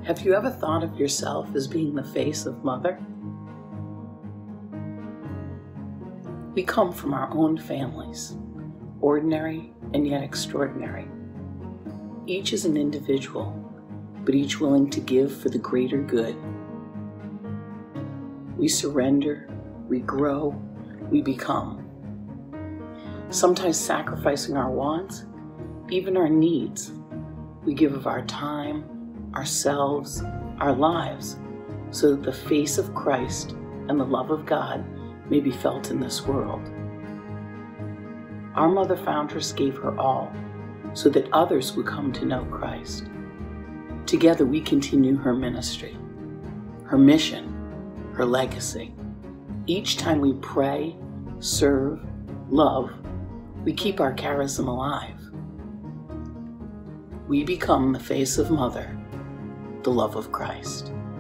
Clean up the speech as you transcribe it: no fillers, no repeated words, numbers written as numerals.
Have you ever thought of yourself as being the face of Mother? We come from our own families, ordinary and yet extraordinary. Each is an individual, but each willing to give for the greater good. We surrender, we grow, we become. Sometimes sacrificing our wants, even our needs. We give of our time, ourselves, our lives, so that the face of Christ and the love of God may be felt in this world. Our Mother Foundress gave her all, so that others would come to know Christ. Together we continue her ministry, her mission, her legacy. Each time we pray, serve, love, we keep our charism alive. We become the face of Mother, the love of Christ.